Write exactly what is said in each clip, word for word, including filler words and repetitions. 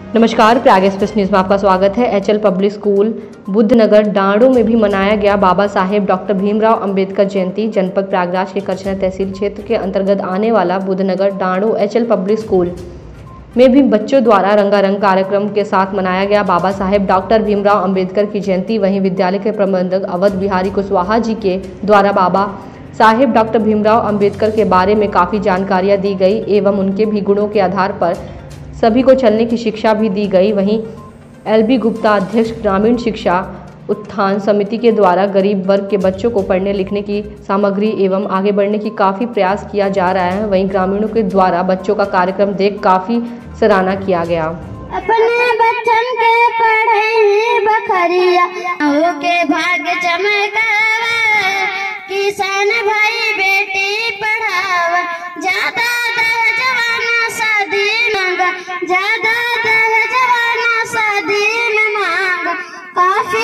नमस्कार, Prayag express news में आपका स्वागत है। HL public school Buddhnagar Dando में भी मनाया गया बाबा साहेब डॉक्टर भीमराव अंबेडकर जयंती। जनपद प्रयागराज के करछना तहसील क्षेत्र के अंतर्गत आने वाला बुद्धनगर डांडो एचएल पब्लिक स्कूल में भी बच्चों द्वारा रंगारंग कार्यक्रम के साथ मनाया गया बाबा साहेब डॉक्टर भीमराव अंबेडकर की जयंती। वहीं विद्यालय के प्रबंधक अवध बिहारी कुशवाहा जी के द्वारा बाबा साहेब डॉक्टर भीमराव अंबेडकर के बारे में काफ़ी जानकारियाँ दी गई एवं उनके भी गुणों के आधार पर सभी को चलने की शिक्षा भी दी गई। वहीं एलबी गुप्ता अध्यक्ष ग्रामीण शिक्षा उत्थान समिति के द्वारा गरीब वर्ग के बच्चों को पढ़ने लिखने की सामग्री एवं आगे बढ़ने की काफ़ी प्रयास किया जा रहा है। वहीं ग्रामीणों के द्वारा बच्चों का कार्यक्रम देख काफ़ी सराहना किया गया। अपने बच्चन के पढ़े बखरिया के भाग्य चमकावा, किसान भाई बेटी पढ़ावा, ज्यादा जवाना शादी मांगा, ज्यादा जवाना शादी मांगा। काफी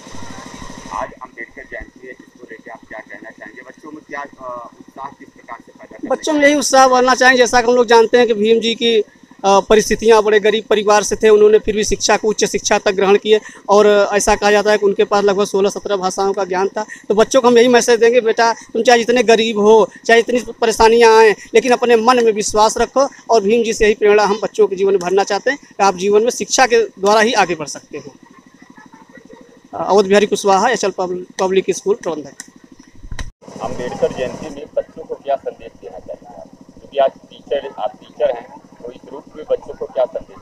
आज अम्बेडकर जयंती है, इसको लेकर आप क्या कहना चाहेंगे? बच्चों में क्या उत्साह किस प्रकार से पैदा करना? बच्चों में यही उत्साह बढ़ना चाहेंगे। जैसा कि हम लोग जानते हैं कि भीम जी की परिस्थितियां बड़े गरीब परिवार से थे, उन्होंने फिर भी शिक्षा को उच्च शिक्षा तक ग्रहण किए और ऐसा कहा जाता है कि उनके पास लगभग सोलह सत्रह भाषाओं का ज्ञान था। तो बच्चों को हम यही मैसेज देंगे, बेटा तुम चाहे जितने गरीब हो, चाहे इतनी परेशानियां आएँ, लेकिन अपने मन में विश्वास रखो। और भीम जी से यही प्रेरणा हम बच्चों के जीवन में भरना चाहते हैं कि आप जीवन में शिक्षा के द्वारा ही आगे बढ़ सकते हो। Awadh Bihari Kushwaha, HL public school प्रबंधक। अम्बेडकर जयंती में बच्चों को क्या संदेश देना चाहिए आप? क्योंकि आज टीचर आप टीचर हैं, तो इस रूप में बच्चों को क्या संदेश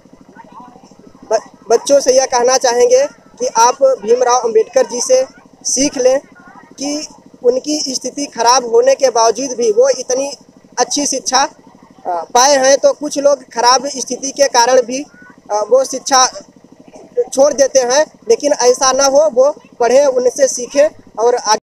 दें? बच्चों से यह कहना चाहेंगे कि आप भीमराव अंबेडकर जी से सीख लें कि उनकी स्थिति खराब होने के बावजूद भी वो इतनी अच्छी शिक्षा पाए हैं। तो कुछ लोग खराब स्थिति के कारण भी वो शिक्षा छोड़ देते हैं, लेकिन ऐसा ना हो, वो पढ़ें, उनसे सीखें और आगे